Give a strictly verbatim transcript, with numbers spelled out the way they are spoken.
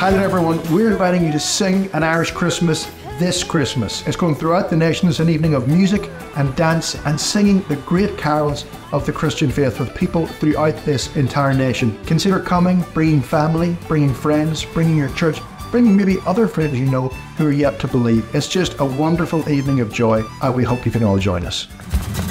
Island, everyone, we're inviting you to sing an Irish Christmas this Christmas. It's going throughout the nation as an evening of music and dance and singing the great carols of the Christian faith with people throughout this entire nation. Consider coming, bringing family, bringing friends, bringing your church, bringing maybe other friends you know who are yet to believe. It's just a wonderful evening of joy, and we hope you can all join us.